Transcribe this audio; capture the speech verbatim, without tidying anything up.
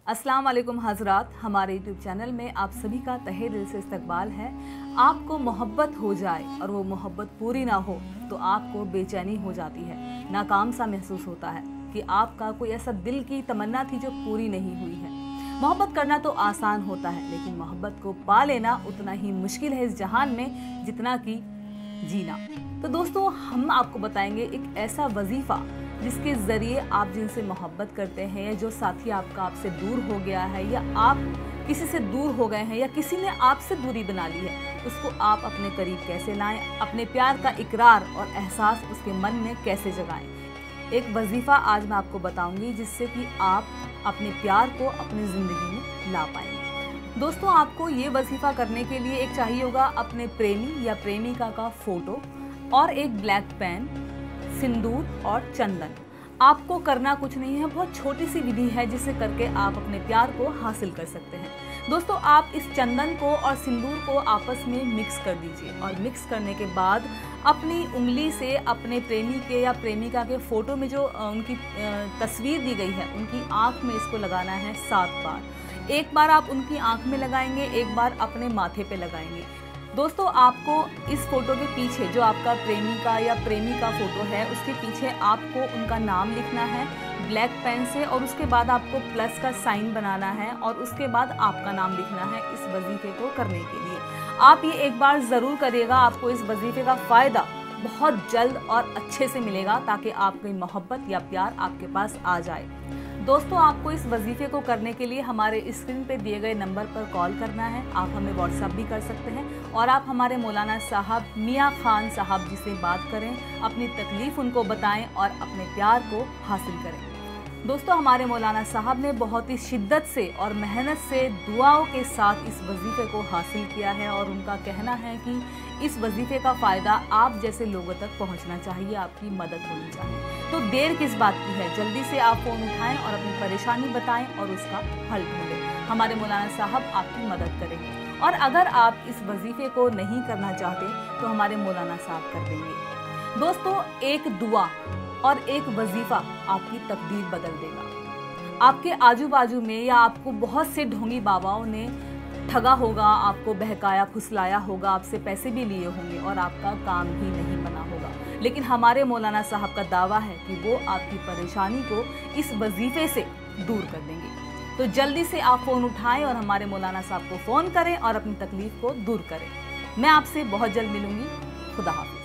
अस्सलाम वालेकुम हज़रात, हमारे यूट्यूब चैनल में आप सभी का तहे दिल से इस्तकबाल है। आपको मोहब्बत हो जाए और वो मोहब्बत पूरी ना हो तो आपको बेचैनी हो जाती है, नाकाम सा महसूस होता है कि आपका कोई ऐसा दिल की तमन्ना थी जो पूरी नहीं हुई है। मोहब्बत करना तो आसान होता है, लेकिन मोहब्बत को पा लेना उतना ही मुश्किल है इस जहान में जितना कि जीना। तो दोस्तों, हम आपको बताएंगे एक ऐसा वजीफ़ा जिसके ज़रिए आप जिनसे मोहब्बत करते हैं या जो साथी आपका आपसे दूर हो गया है या आप किसी से दूर हो गए हैं या किसी ने आपसे दूरी बना ली है, उसको आप अपने करीब कैसे लाएं, अपने प्यार का इकरार और एहसास उसके मन में कैसे जगाएं। एक वजीफ़ा आज मैं आपको बताऊंगी जिससे कि आप अपने प्यार को अपनी ज़िंदगी में ला पाएंगे। दोस्तों, आपको ये वजीफ़ा करने के लिए एक चाहिए होगा अपने प्रेमी या प्रेमिका का फ़ोटो और एक ब्लैक पेन, सिंदूर और चंदन। आपको करना कुछ नहीं है, बहुत छोटी सी विधि है जिसे करके आप अपने प्यार को हासिल कर सकते हैं। दोस्तों, आप इस चंदन को और सिंदूर को आपस में मिक्स कर दीजिए और मिक्स करने के बाद अपनी उंगली से अपने प्रेमी के या प्रेमिका के फ़ोटो में जो उनकी तस्वीर दी गई है उनकी आँख में इसको लगाना है सात बार। एक बार आप उनकी आँख में लगाएंगे, एक बार अपने माथे पे लगाएंगे। दोस्तों, आपको इस फोटो के पीछे जो आपका प्रेमी का या प्रेमी का फोटो है उसके पीछे आपको उनका नाम लिखना है ब्लैक पेन से और उसके बाद आपको प्लस का साइन बनाना है और उसके बाद आपका नाम लिखना है इस वजीफे को करने के लिए। आप ये एक बार ज़रूर करिएगा, आपको इस वजीफे का फ़ायदा बहुत जल्द और अच्छे से मिलेगा ताकि आपकी मोहब्बत या प्यार आपके पास आ जाए। दोस्तों, आपको इस वजीफे को करने के लिए हमारे स्क्रीन पे दिए गए नंबर पर कॉल करना है। आप हमें व्हाट्सएप भी कर सकते हैं और आप हमारे मौलाना साहब मियाँ खान साहब जी से बात करें, अपनी तकलीफ़ उनको बताएं और अपने प्यार को हासिल करें। दोस्तों, हमारे मौलाना साहब ने बहुत ही शिद्दत से और मेहनत से दुआओं के साथ इस वजीफे को हासिल किया है और उनका कहना है कि इस वजीफे का फ़ायदा आप जैसे लोगों तक पहुंचना चाहिए, आपकी मदद होनी चाहिए। तो देर किस बात की है, जल्दी से आप फ़ोन उठाएं और अपनी परेशानी बताएं और उसका हल ढूंढें। हमारे मौलाना साहब आपकी मदद करेंगे और अगर आप इस वजीफे को नहीं करना चाहते तो हमारे मौलाना साहब कर देंगे। दोस्तों, एक दुआ और एक वजीफ़ा आपकी तकदीर बदल देगा। आपके आजू बाजू में या आपको बहुत से ढोंगी बाबाओं ने ठगा होगा, आपको बहकाया फुसलाया होगा, आपसे पैसे भी लिए होंगे और आपका काम भी नहीं बना होगा, लेकिन हमारे मौलाना साहब का दावा है कि वो आपकी परेशानी को इस वजीफे से दूर कर देंगे। तो जल्दी से आप फ़ोन उठाएं और हमारे मौलाना साहब को फ़ोन करें और अपनी तकलीफ़ को दूर करें। मैं आपसे बहुत जल्द मिलूंगी। खुदा हाफिज़।